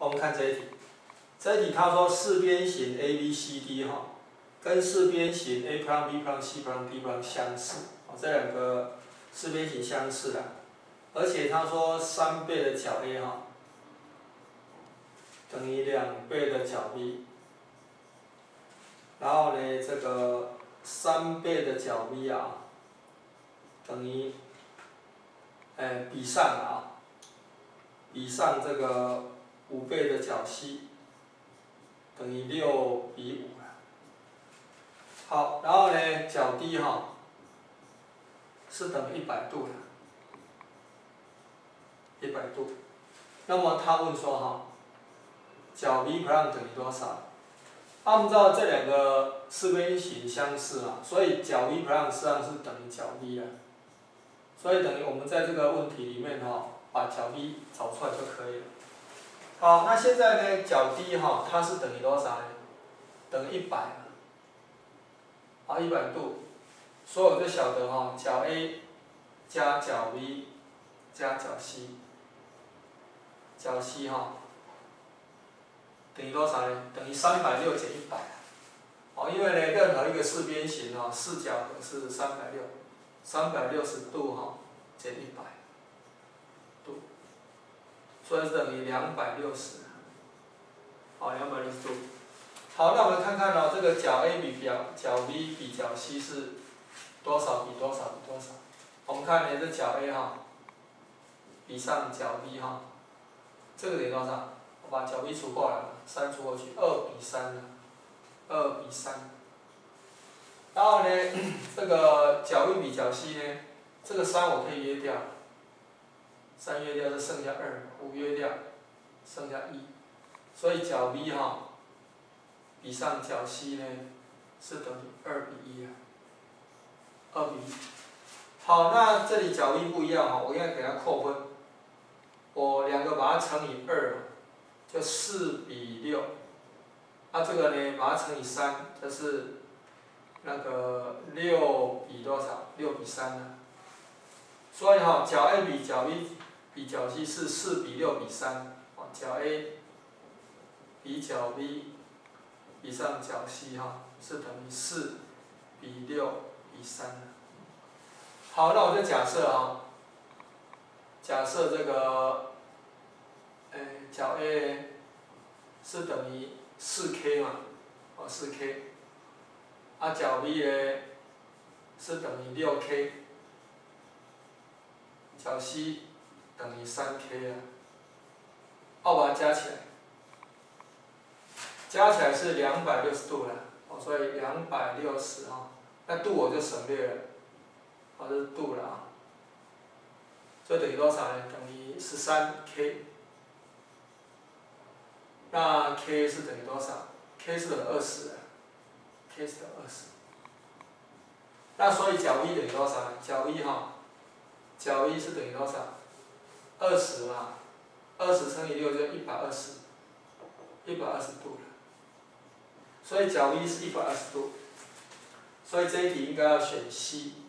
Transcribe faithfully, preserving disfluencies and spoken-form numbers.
我们看这一题，这一题他说四边形 A B C D 哈，跟四边形 A plus B plus C plus D plus 相似，哦，这两个四边形相似的，而且他说三倍的角 A 哈等于两倍的角 B， 然后呢这个三倍的角 B 啊等于，哎比上啊，比上这个五倍的角 C 等于六比五了。好，然后呢角 D 哈是等于一百度的，一百度。那么他问说哈，角 B plus 等于多少？他们知道这两个四边形相似嘛，所以角 B plus 实际上是等于角 B 的，所以等于我们在这个问题里面哈，把角 B 找出来就可以了。好，那现在呢角 D 哈它是等于多少呢？等于一百，啊一百度，所以我就晓得哈角 A 加角 B 加角 C， 角 C 哈等于多少呢？等于三百六减一百。哦，因为呢，任何一个四边形哦，四角和是三百六，三百六十度哈减一百度，所以是等于两百六十。好，两百六十度。好，那我们看看哦，这个角 A 比角角 B 比角 C 是多少比多少比多少？我们看呢，这角 A 哈比上角 B 哈，这个等于多少？我把角 B 除过来，三除过去，二比三了。二比三，然后呢，这个角 B 比角 C 呢，这个三我可以约掉，三约掉就剩下二，五约掉，剩下一，所以角 B 哈比上角 C 呢是等于二比一啊，二比一。好，那这里角 B 不一样哈，我应该给它扣分，我两个把它乘以二，就四比六。那、啊、这个呢，把它乘以三，这是那个六比多少？六比三呢？所以哈、哦，角 A 比角 B 比角 C 是四比六比三，哦，角 A 比角 B 比上角 C 哈是等于四比六比三。好，那我就假设哈，假设这个，呃，角 A 是等于四 K 嘛，哦四 K， 啊角 B 呢是等于六 K， 角 C 等于三 K 啊，我把它加起来，加起来是两百六十度了，哦所以两百六十哈，那度我就省略了，哦这是度了啊，这等于多少呢？等于十三 K。那 K 是等于多少 ？K 是等于二十 ，K 是等于二十。那所以角 B 等于多少呢？角 B 哈，角 B 是等于多少？二十嘛，二十乘以六就一百二十，一百二十度了。所以角 B 是一百二十度，所以这一题应该要选 C。